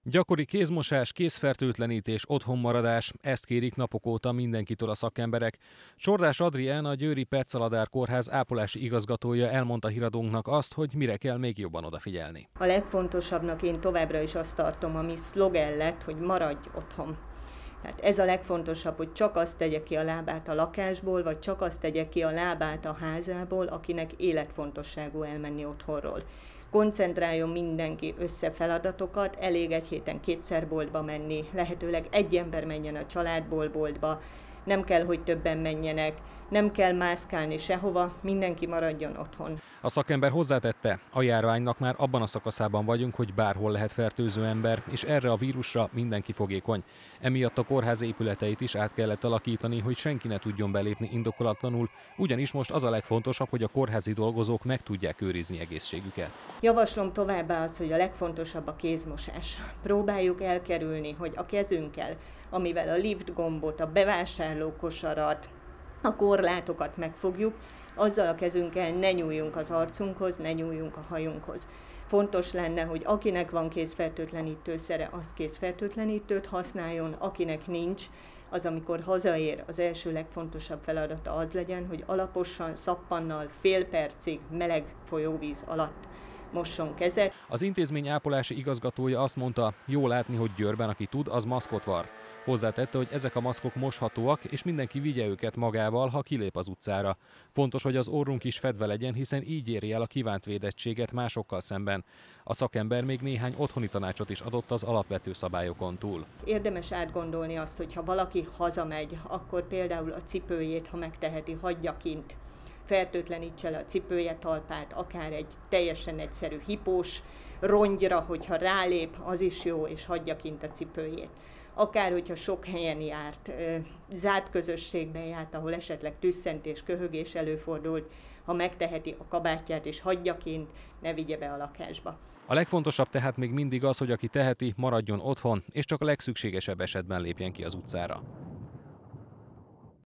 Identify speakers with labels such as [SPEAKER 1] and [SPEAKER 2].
[SPEAKER 1] Gyakori kézmosás, kézfertőtlenítés, otthonmaradás, ezt kérik napok óta mindenkitől a szakemberek. Csordás Adrián, a Győri Perc-Aladár Kórház ápolási igazgatója elmondta híradónknak azt, hogy mire kell még jobban odafigyelni.
[SPEAKER 2] A legfontosabbnak én továbbra is azt tartom, ami szlogen lett, hogy maradj otthon. Tehát ez a legfontosabb, hogy csak azt tegye ki a lábát a lakásból, vagy csak azt tegye ki a lábát a házából, akinek életfontosságú elmenni otthonról. Koncentráljon mindenki össze feladatokat, elég egy héten kétszer boltba menni, lehetőleg egy ember menjen a családból boltba, nem kell, hogy többen menjenek, nem kell mászkálni sehova, mindenki maradjon otthon.
[SPEAKER 1] A szakember hozzátette, a járványnak már abban a szakaszában vagyunk, hogy bárhol lehet fertőző ember, és erre a vírusra mindenki fogékony. Emiatt a kórház épületeit is át kellett alakítani, hogy senki ne tudjon belépni indokolatlanul, ugyanis most az a legfontosabb, hogy a kórházi dolgozók meg tudják őrizni egészségüket.
[SPEAKER 2] Javaslom továbbá az, hogy a legfontosabb a kézmosás. Próbáljuk elkerülni, hogy a kezünkkel, amivel a lift gombot, a bevásárlókosarat, a korlátokat megfogjuk, azzal a kezünkkel ne nyúljunk az arcunkhoz, ne nyúljunk a hajunkhoz. Fontos lenne, hogy akinek van kézfertőtlenítőszere, az kézfertőtlenítőt használjon, akinek nincs, az amikor hazaér, az első legfontosabb feladata az legyen, hogy alaposan, szappannal, fél percig meleg folyóvíz alatt mosson kezet.
[SPEAKER 1] Az intézmény ápolási igazgatója azt mondta, jó látni, hogy Győrben aki tud, az maszkot var. Hozzátette, hogy ezek a maszkok moshatóak, és mindenki vigye őket magával, ha kilép az utcára. Fontos, hogy az orrunk is fedve legyen, hiszen így éri el a kívánt védettséget másokkal szemben. A szakember még néhány otthoni tanácsot is adott az alapvető szabályokon túl.
[SPEAKER 2] Érdemes átgondolni azt, hogy ha valaki hazamegy, akkor például a cipőjét, ha megteheti, hagyja kint. Fertőtlenítse le a cipője talpát, akár egy teljesen egyszerű hipós rongyra, hogyha rálép, az is jó, és hagyja kint a cipőjét. Akár, hogyha sok helyen járt, zárt közösségben járt, ahol esetleg tüsszentés, köhögés előfordult, ha megteheti, a kabátját és hagyja kint, ne vigye be a lakásba.
[SPEAKER 1] A legfontosabb tehát még mindig az, hogy aki teheti, maradjon otthon, és csak a legszükségesebb esetben lépjen ki az utcára.